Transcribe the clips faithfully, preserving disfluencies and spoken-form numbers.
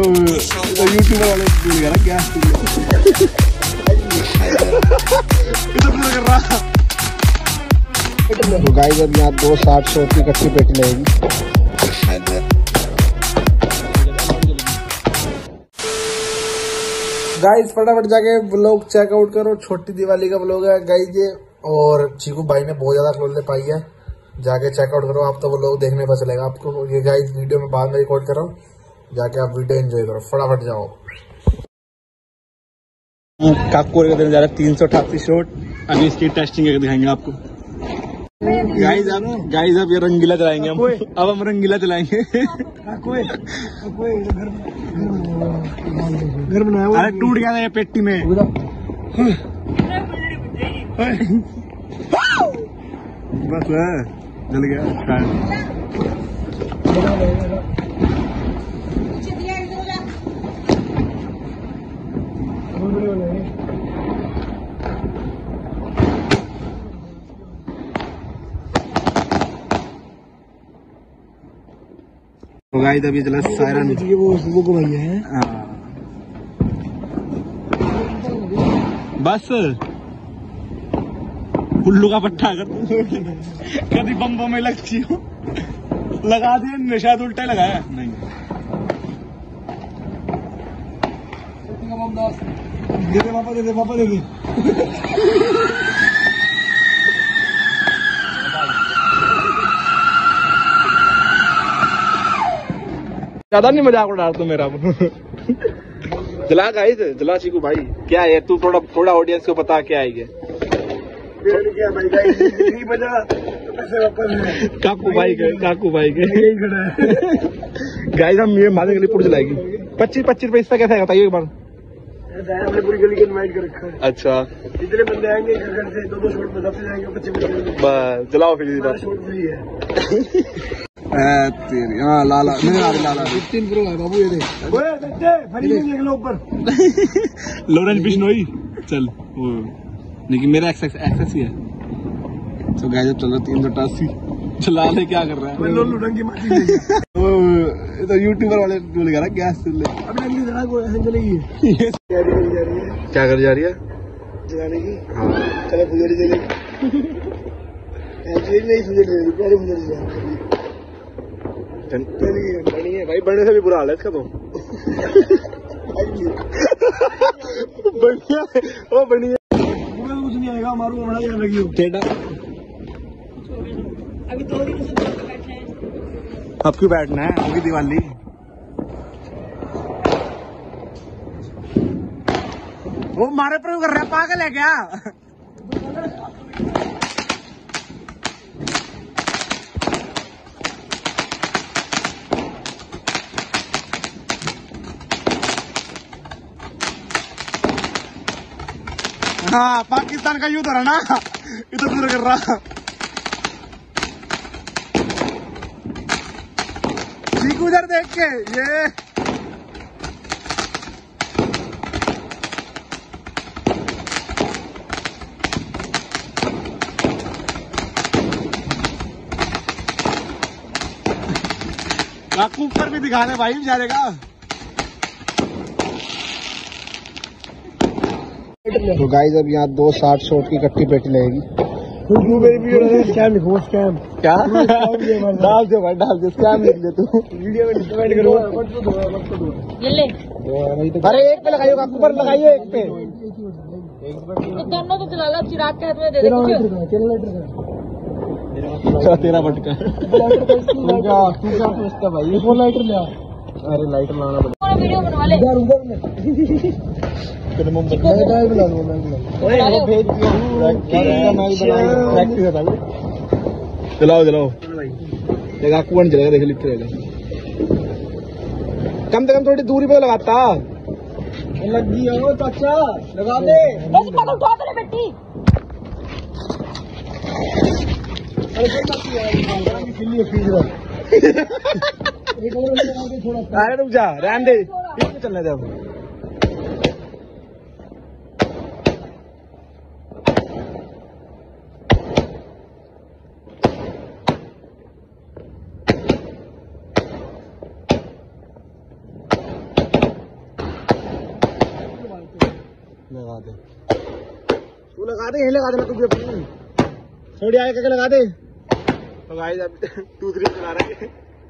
तो यूट्यूबर वाले भूल गया ना क्या कर रहा। तो गाइस अब यहाँ दो साठ सौ की इकट्ठी पेटी लगेगी। गाइस फटाफट जाके व्लॉग चेकआउट करो, छोटी दिवाली का व्लॉग है गाइस ये। और चीकू भाई ने बहुत ज्यादा क्लोज पाई है, जाके चेकआउट करो आप, तो व्लॉग देखने पर चलेगा आपको। ये गाइस वीडियो में बाद में रिकॉर्ड कर रहा हूँ, जाके आप वीडियो एंजॉय करो, फटाफट जाओ। काकू का देने जा रहा है तीन सौ अठासी शॉट, अभी इसकी टेस्टिंग करके दिखाएंगे आपको। गाइस अब गाइस अब ये रंगीला चलाएंगे हम, अब हम रंगीला चलाएंगे। घर बनाया अरे टूट गया था ये पेटी में। बस जल गया। तो गाइस अभी चला सायरन, वो वो घुमाई है। बस उल्लू का पट्टा अगर कभी बम बम में लगती हो लगा दिया, निशाद उल्टा लगाया नहीं। दे दे पापा, दे दे पापा, दे दे। ज्यादा नहीं मजाक उड़ा तू मेरा। जला गाइस, जला चीकू भाई। क्या है तू थोड़ा थोड़ा ऑडियंस को बता क्या है ये। क्या भाई गाइस नहीं बजा काकू भाई के काकू भाई के यही खड़ा है। गाइस हम ये मारने के लिए पुलिस लाएगी। पच्चीस पच्चीस रुपए इसका कैसा है बताइए एक बार। हमने पूरी गली को इनवाइट कर रखा है। अच्छा जितने बंदे आएंगे घर से दो दो शॉट में सबसे जाएंगे, पच्चीस बस जलाओ फिर इधर शॉट फ्री है। तेरी हाँ लाला नहीं आ रही लाला फिफ्टीन प्रो है बाबू, ये देख। ओए बच्चे फरी में देख लो ऊपर। लॉरेंस बिश्नोई चल वो लेकिन मेरा एक्सेस एक्सेस ही है। तो गाइस चलो तीन सौ अठासी चला ले, क्या कर रहा है लुडंगी माटी ले। तो यूट्यूबर वाले बोल गया ना गैस ले। अब अगली जगह को ऐसे चलेगी। क्या कर जा रही है जलाने की। हाँ चलो फुजड़ी चलेगी। नहीं फुजड़ी पहले फुजड़ी बनी है भाई, बढ़ने से भी बुरा हाल है इसका तो। बढ़िया वो बढ़िया कुछ नहीं आएगा, मारू हमारा यहाँ लगी हो टेढ़ा। अभी दो दिन से बैठना है। अब क्यों बैठना है, होगी दिवाली। वो मारे प्रयोग कर रहा है, पागल है क्या। हाँ पाकिस्तान का युद्ध हो रहा ना, इधर उधर कर रहा। चीकू उधर देख के ये काकू पर भी दिखा दे भाई बेचारे का। तो गाइस अब यहाँ दो साठ शॉट की इकट्ठी पेटी लगेगी। स्कैम लिखो, स्कैम क्या डाल दो भाई, डाल दो स्कैम लिख दे तू वीडियो में कमेंट करो। ये ले, अरे एक पे लगाइए काकू, पर लगाइए एक पे। तो दोनों तो चला लो, चिराग के हाथ में दे दे कुछ। तेरा बटका तू क्या तू क्या सोचता भाई, वो लाइटर ले आ। अरे लाइटर लाना पड़ेगा, वीडियो बनवा ले। उधर उधर में मैं बुला लूँ, मैं बुला लूँ। भेज चलाओ चलाओ काकू बन चलेगा, देख लिखते रहेगा। कम से कम थोड़ी दूरी पे लगाता लग गई हो चाचा, लगा दे। बस पकड़ उठा तेरे बेटी। अरे रुक जा, रहने दे, इसमें चलने दे अब। लगाते, तू लगा दे, यही लगा देना तू भी अपनी, थोड़ी आगे करके लगा दे। तो गाइस अब दूसरी चला रहे हैं।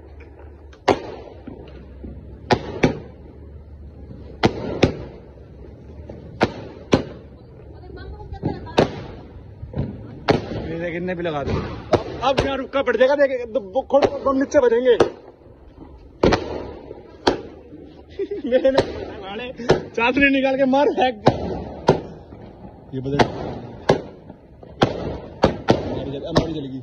कितने भी लगा दो, अब यहाँ रुका पड़ जाएगा, देखे बम नीचे बजेंगे। मेरे ने चादरी निकाल के मार फेंक, ये बदल हमारी चलेगी।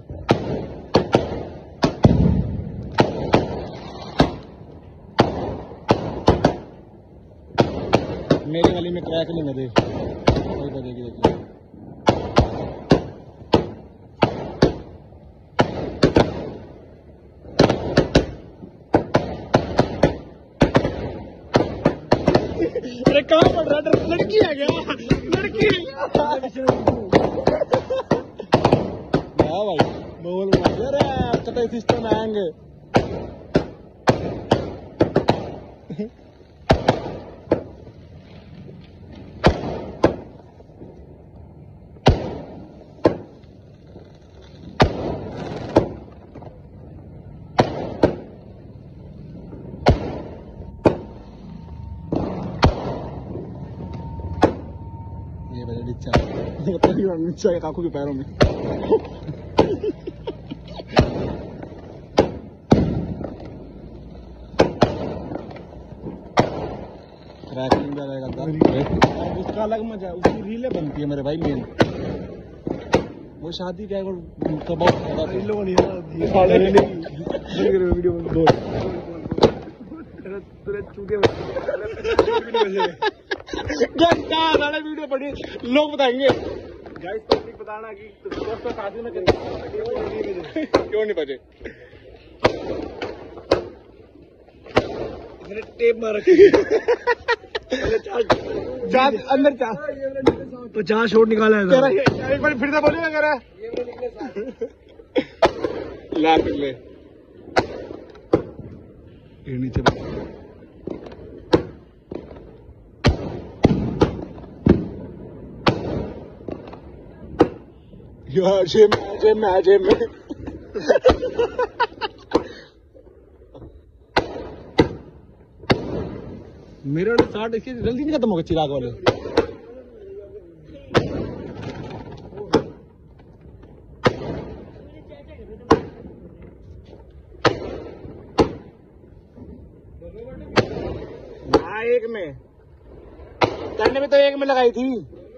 मेरी वाली में क्रैक नहीं बजे, बजेगी देखिए। अरे कहाँ पड़ रहा है, लड़की है क्या, लड़की है क्या? भाई बोल अरे सिस्टम आएंगे। ये बजे नीचा नीचा है काकू के पैरों में। क्रैकिंग का रहेगा, उसका अलग मजा है, उसकी रीलें बनती है मेरे भाई मेन। वो शादी क्या है बहुत वीडियो पड़ी, लोग बताएंगे गाइस, पब्लिक बताना कि दोस्तों शादी में क्यों नहीं बजे। इसने टेप मार रखी चार अंदर चार पचास शॉट निकाला है। एक बार फिर से बोलिएगा कह रहा ला ले ये नीचे यार जेम जेम जेम मेरे साठ इसके जल्दी नहीं खत्म होगा चिराग वाले। हाँ एक में करने में तो एक में लगाई थी,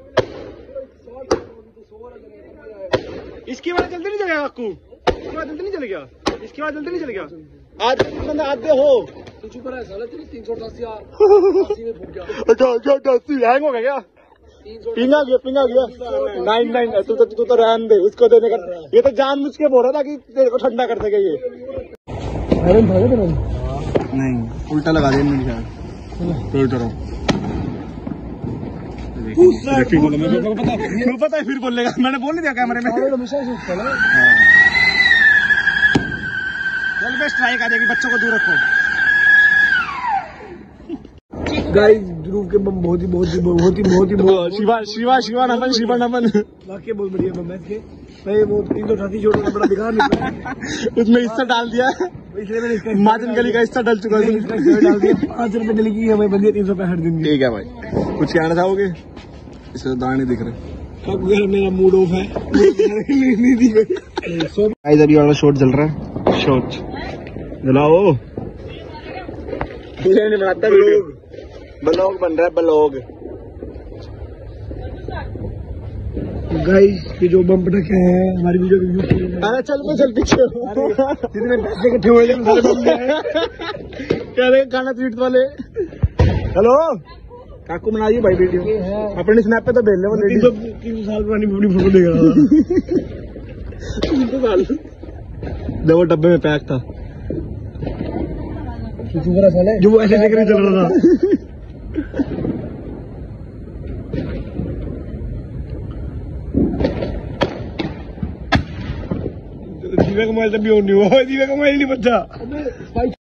इसकी बाद जल्दी नहीं चलेगा काकू, इसकी बाद जल्दी नहीं चलेगा, इसकी बाद जल्दी नहीं चलेगा। आज बंदा आधे हो तो चुप रहा है साला, तीन सौ अठासी में फूट गया। अच्छा अच्छा अठासी हैंग हो गया क्या? पिंगा गया पिंगा गया नाइन नाइन तू तो तू तो रहन दे उसको देने का, ये तो जानबूझ के बोल रहा था कि तेरे को ठंडा कर सके। ये नहीं उल्टा लगा दे मेरे ख्याल, पता है फिर बोलेगा, मैंने बोल नहीं दिया कैमरे में। चल बेस्ट ट्राई कर देगी, बच्चों को दूर रखो। गाइस ध्रुव के बम बहुत ही बहुत ही बहुत ही बहुत ही बहुत शिवा शिवा शिवा नमन शिवा नमन वाकई बहुत बढ़िया बम है इसके भाई। वो तीन सौ अठासी छोड़ बड़ा दिखा नहीं उसमें हिस्सा डाल दिया, इसलिए मैंने इसका माजन गली का हिस्सा डाल चुका है, डाल दिया। पाँच रुपए गली की हमें बंदी तीन सौ पैंसठ दिन की। ठीक है भाई, कुछ कहना चाहोगे? इसे दाने दिख रहे, अब मेरा मूड ऑफ है। गाइस अभी वाला शॉट चल रहा है, शॉट जलाओ। ये नहीं बनाता ब्लॉग, ब्लॉग बन रहा है ब्लॉग। गाइस ये जो बम पटाखे हैं हमारी वीडियो में यूज किए। अरे चल पे चल पीछे, जितने पैसे इकट्ठे हुए थे सारे बम गए। क्या रहे खाना ट्वीट वाले। हेलो काकू बनाइए भाई वीडियो, अपने स्नैप पे तो भेज ले। वो तीन सौ तीन सौ साल पुरानी अपनी फोटो देख रहा था। तीन सौ साल जब वो डब्बे में पैक था, जो वो ऐसे लेकर चल रहा था। दीवे का मोबाइल तब भी ऑन नहीं हुआ, दीवे का मोबाइल नहीं बचा।